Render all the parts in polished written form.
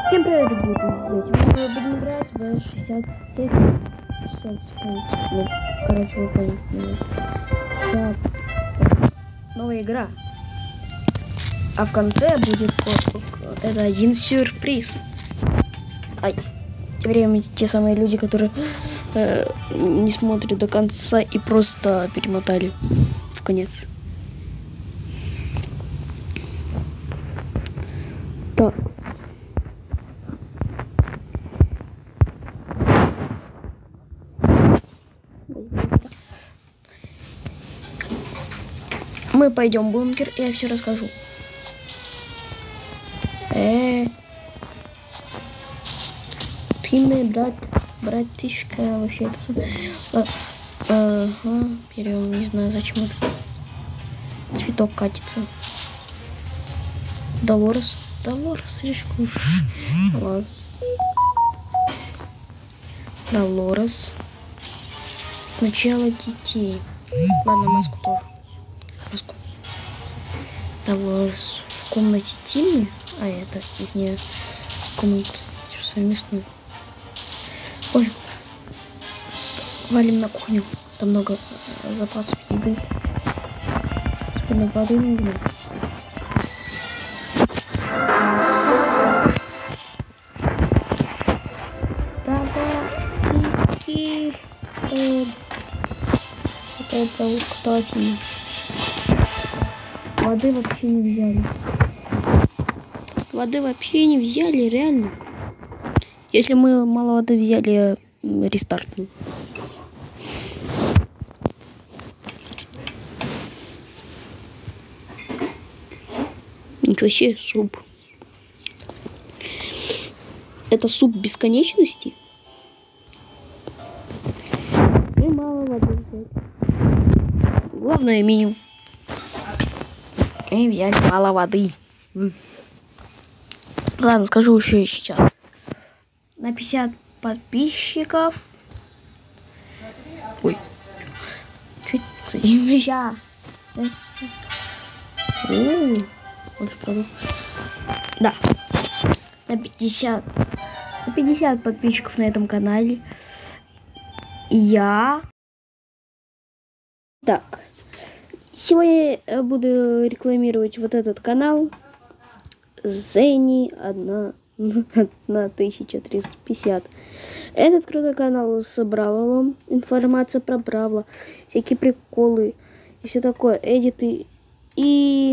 Всем привет, друзья! Сегодня мы будем играть в 67. Ну, короче, вы поняли. Да. Новая игра. А в конце будет это один сюрприз. Ай. Тем временем те самые люди, которые не смотрят до конца и просто перемотали в конец. Так. Мы пойдем в бункер, и я все расскажу. Ты мой братишка, вообще это... Ага, берем, не знаю, зачем это. Цветок катится. Долорес слишком уж. Ладно. Долорес. Сначала детей. Ладно, маску тоже. Маску. Долорес в комнате Тимми. А это их не комната совместная. Ой. Валим на кухню. Там много запасов еды. Сколько воды нужно. Это, кстати, воды вообще не взяли. Воды вообще не взяли, реально. Если мы мало воды взяли, рестартнем. Ничего себе, суп. Это суп бесконечности? И мало воды взять. Главное меню. И взять мало воды. Ладно, скажу еще сейчас. На 50 подписчиков. Ой. Чуть нельзя. Да. На 50 подписчиков на этом канале. Так. Сегодня я буду рекламировать вот этот канал. Зенни 1350. Этот крутой канал с Бравлом. Информация про Бравла. Всякие приколы. И все такое. Эдиты. И...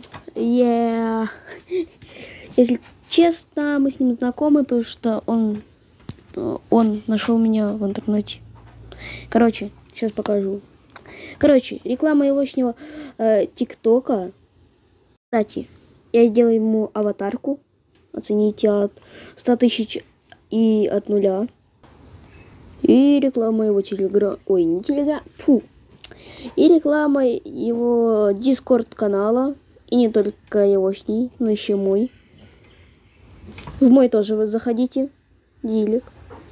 Если честно, мы с ним знакомы, потому что он нашел меня в интернете. Короче, сейчас покажу. Короче, реклама его ТикТока. Кстати, я сделаю ему аватарку. Оцените от 100 тысяч и от 0. И реклама его телеграм... Ой, не телеграм... Фу. И реклама его Дискорд канала. И не только егошний, но еще мой. В мой тоже вы заходите. Дилик.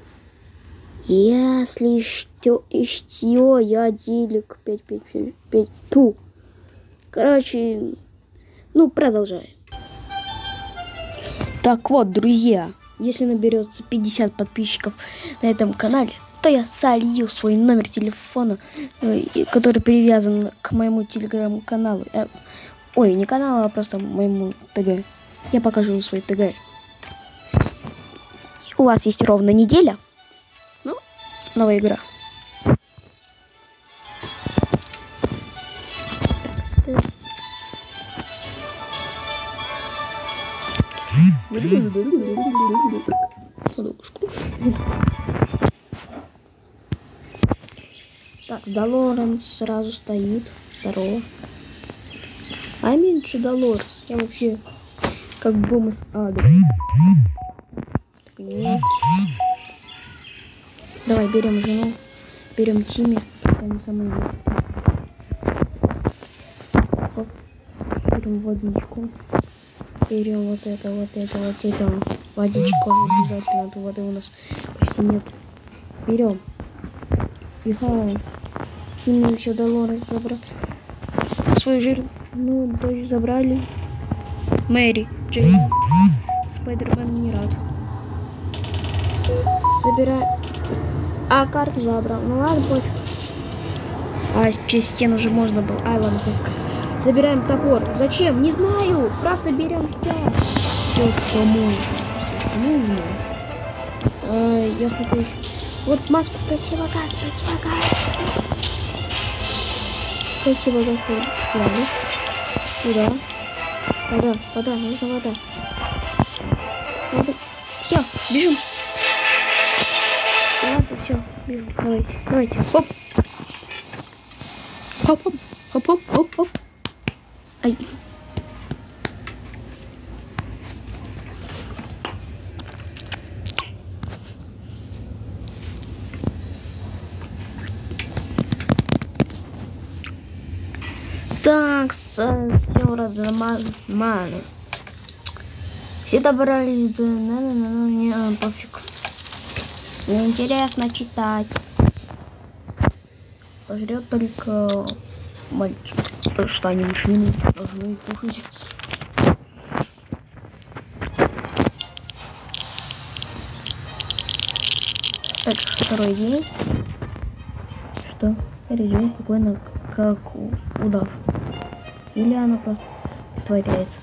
Если что, я Дилик 5. Ту. Короче, ну, продолжаем. Так вот, друзья, если наберется 50 подписчиков на этом канале, то я солью свой номер телефона, который привязан к моему телеграм-каналу. Ой, не каналу, а просто моему ТГ. Я покажу свой ТГ. У вас есть ровно неделя. Ну, новая игра. Так, Долорес сразу стоит. Здорово. А меньше Долорес. Я вообще как бомж ада. Так, нет. Давай, берем жену. Берем Тимми. Они самые лучшие. Берем водичку. Берем вот это. Водичка обязательно. А то воды у нас почти нет. Берем. Пихаем. Тимми еще Долорес забрал. Свою жирную дочь забрали. Мэри, Джейн. Спайдермен не рад. Забирай. А, карту забрал. Ну ладно, пофиг. А, через стену уже можно было. Ай, ладно, пофиг. Забираем топор. Зачем? Не знаю. Просто берем все. Все, что можно. Все, что нужно. Я хотел еще... Вот маску противогаз, Противогаз. Сюда. Туда. Вода, нужна вода. Все, бежим. Ладно, все, бежим. Давайте. Хоп. Хоп. Ай. Так, все вроде нормально. Все добрались до... Мне пофиг. Неинтересно читать. Пожрет только мальчик. Потому что они мужчины должны кушать. Так, второй день. Что? Идем спокойно, как удав. Или она просто творяется.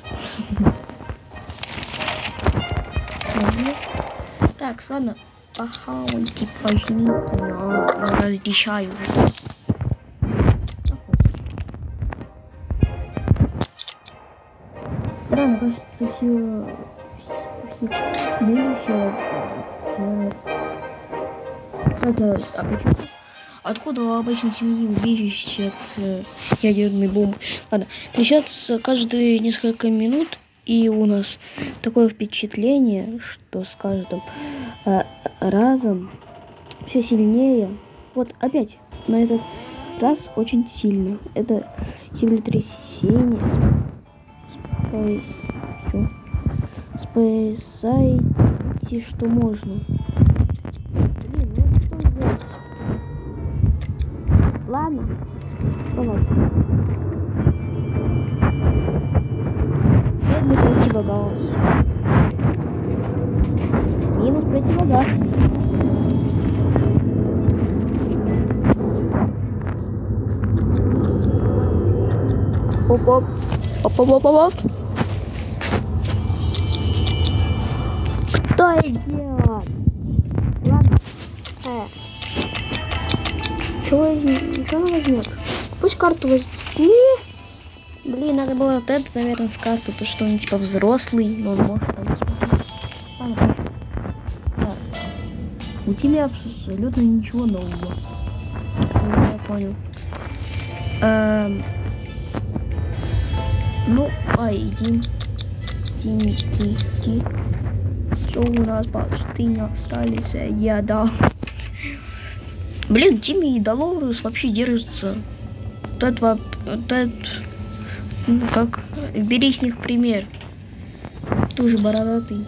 Так, ладно. Похавайте, пожмите, но разрешаю. Странно, кажется, все будущее. Кстати, а почему? Откуда у обычной семьи убежище от ядерной бомбы? Ладно, трясется каждые несколько минут, и у нас такое впечатление, что с каждым разом все сильнее. Вот опять, на этот раз очень сильно. Это землетрясение. Спасайте, что можно. Блин, ну что здесь? Ладно, давай. Бедный противогаз. Минус противогаз. Оп-оп. Оп-оп-оп-оп. Что я делаю? Ладно. Чего она возьмет? Пусть карту возьмет. Не! Блин, надо было вот это, наверное, с карты, потому что он типа взрослый, но он может там посмотреть. Ладно. Так. У тебя абсолютно ничего нового. Это я понял. Ну, иди. Все, у нас почти не остались. Я дал. Блин, Тимми и Долорес вообще держатся. Ну как, бери с них пример. Тоже бородатый.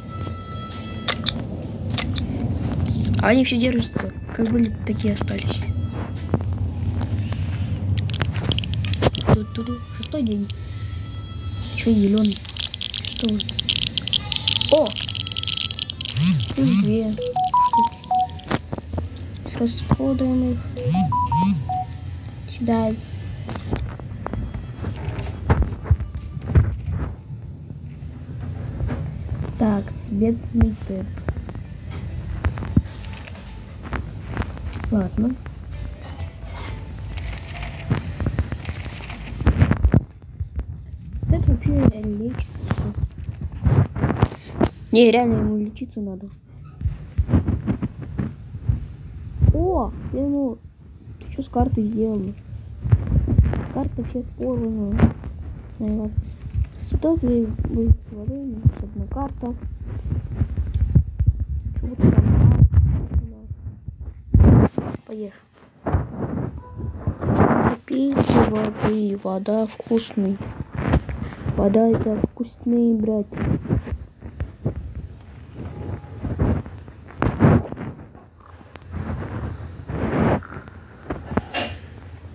Они все держатся. Как были, такие остались. Шестой день. Че зеленый? Что? О! Плюс 2. Расходуем их сюда. Так, светный Тед. Ладно. Тед вообще лечится. Не, реально ему лечиться надо. О, я ему... Ты что с картой сделал? Карта всех порвана. Сюда будет воды, одна карта. Вот поешь. Попейте воды, вода вкусная. Вода это вкусные, братья.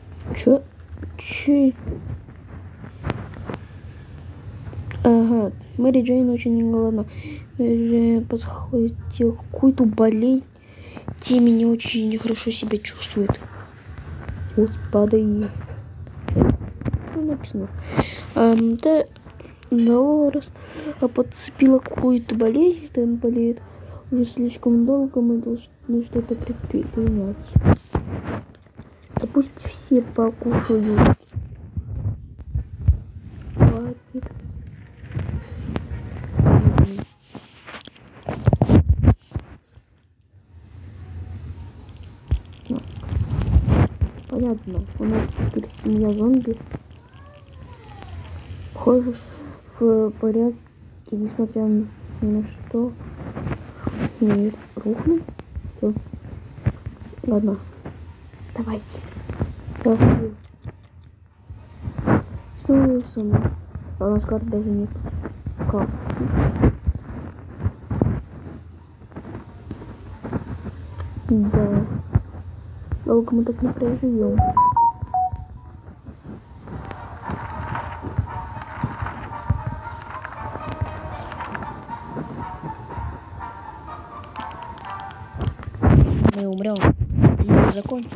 Че? Ага. Мэри Джейн очень голодна. Мэри Джейн подхватил какую-то болезнь. Тимми не очень хорошо себя чувствует. Господи. Что написано? Долорес подцепила какую-то болезнь, он болеет. Уже слишком долго мы должны что-то предпринять. Да пусть все покушают. Хватит. Понятно, у нас теперь семья зомби. Похоже, в порядке, несмотря ни на что. Мир рухнул. Все. Ладно. Давайте. Раскрыл. Снова сама. А у нас карт даже нет. Как? Да. Долго мы так не проживем. Мы умрем. И закончится.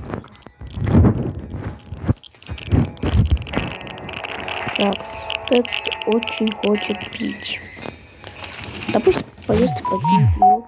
Так, Тед очень хочет пить. Да пусть поест и попьет.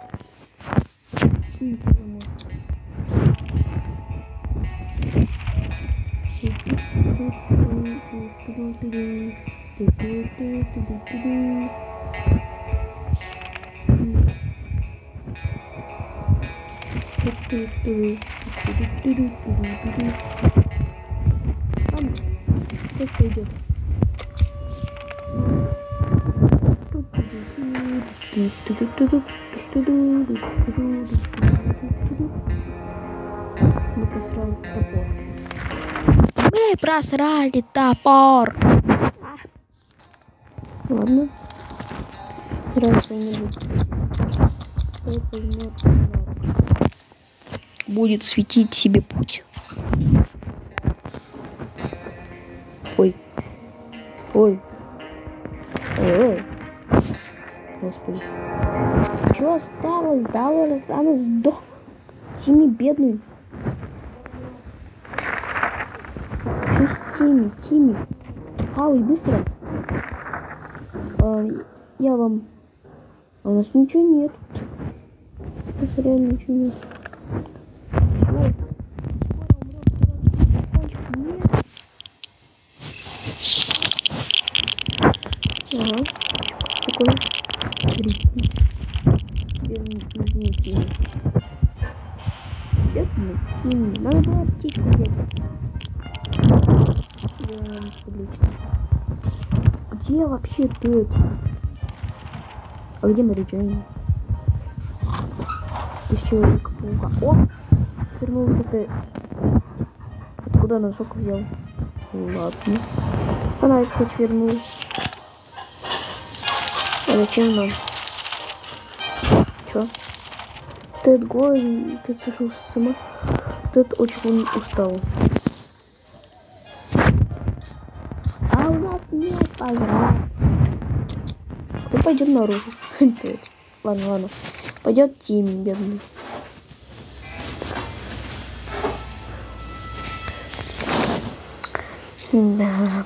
Ладно, пусть пойдет. Мы просрали топор. Ладно. Раньше не будет. Будет светить себе путь. Ой. Ой. Ой. Господи. Что осталось? Долорес, она сдох. Тимми бедный. Что с Тимми? Тимми. Хавай быстро. Я вам... А у нас ничего нет. У нас реально ничего нет. Ага. Такой. Тимми. Надо было птичку взять. Где вообще ты? А где Мэри Джейн? Из Человека-паука. О! Вернулся ты. Откуда носок взял? Ладно. Фонарик хоть вернул. А зачем нам? Чё? Тед голоден, Тед сошел с ума. Тед очень устал. А у нас нет позора. Кто пойдет наружу? Тед. Ладно. Пойдет Тимми, бедный. Да.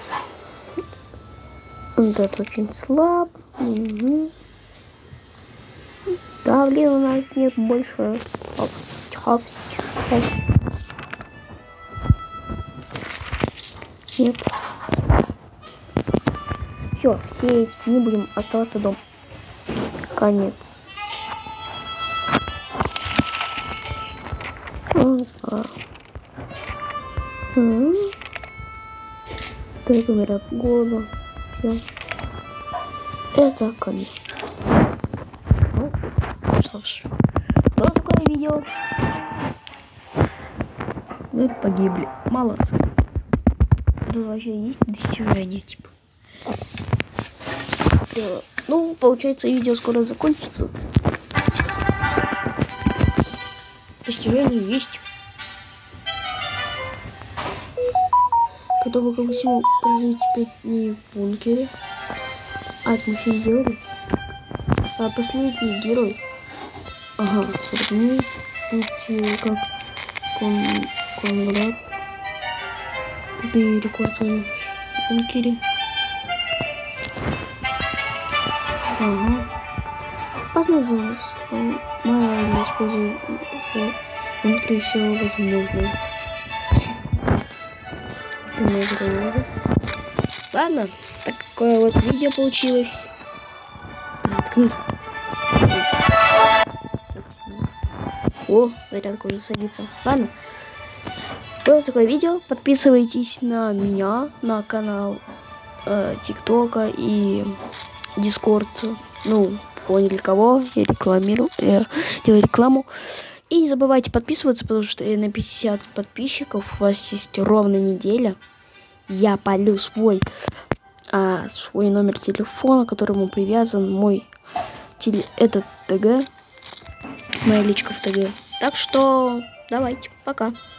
Тед очень слаб. Угу. Да, блин, у нас нет больше. Нет. Все не будем оставаться дома. Конец. Тед умер от голода. Все. Это конец. Было такое видео. Мы погибли. Молодцы. Тут вообще есть достижения, типа. Ну, получается, видео скоро закончится. Достижения есть. Готовы ко всему прожить 5 дней в бункере. мы все сделали. А последний герой. Ага, 40 дней. Будьте как Конрад. Побей рекорд в бункере. Ага. Познакомилась. Мало использую внутри все возможное. Ладно, такое вот видео получилось. О, зарядка уже садится. Ладно. Было такое видео. Подписывайтесь на меня, на канал ТикТока и Дискорд. Ну, поняли кого. Я рекламирую. Я делаю рекламу. И не забывайте подписываться, потому что на 50 подписчиков у вас есть ровно неделя. Я полю свой номер телефона, к которому привязан мой этот ТГ. Моя личка в ТГ. Так что давайте, пока.